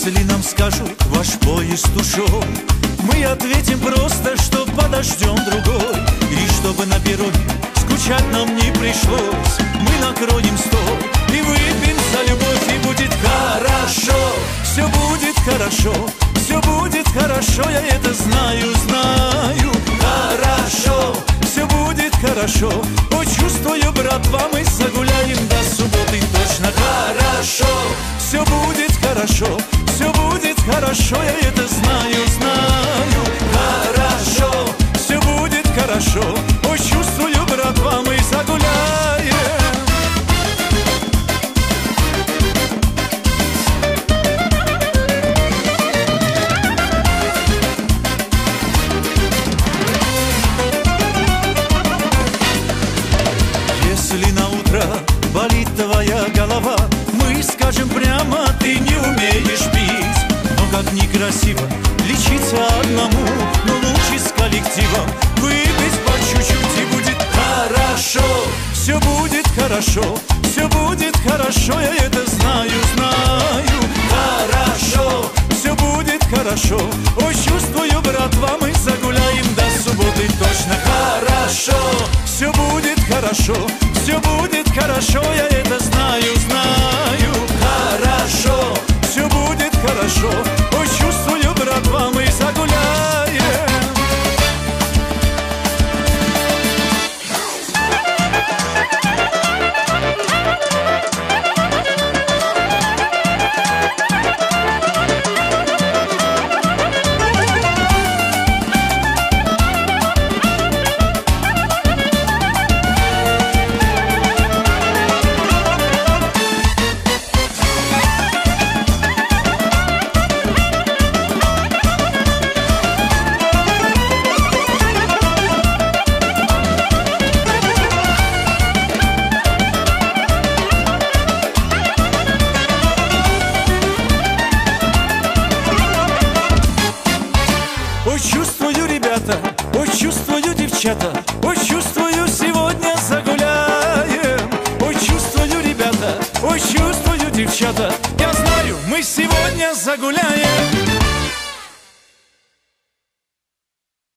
Если нам скажут, ваш поезд ушел, мы ответим просто, что подождем другой. И чтобы на перроне скучать нам не пришлось, мы накроем стол и выпьем за любовь. И будет хорошо, все будет хорошо, все будет хорошо, я это знаю, знаю. Хорошо, все будет хорошо, о, чувствую, братва, мы загуляем до субботы точно. Хорошо, все будет хорошо, все будет хорошо, я это знаю, знаю. Хорошо, все будет хорошо, о, чувствую, братва, мы загуляем. Если на утро болит твоя голова, мы скажем прямо, ты не умеешь пить. Но как некрасиво лечиться одному, но лучше с коллективом выпить по чуть-чуть. И будет хорошо, все будет хорошо, все будет хорошо, я это знаю, знаю. Хорошо, все будет хорошо, ой, чувствую, братва, мы загуляем до субботы точно. Хорошо, все будет хорошо, все будет хорошо, я это знаю, знаю. Хорошо, все будет хорошо, ой, чувствую, братва, мы загуляем. Ой, чувствую, ребята, ой, чувствую, девчата, ой, чувствую, сегодня загуляем. Ой, чувствую, ребята, ой, чувствую, девчата, я знаю, мы сегодня загуляем.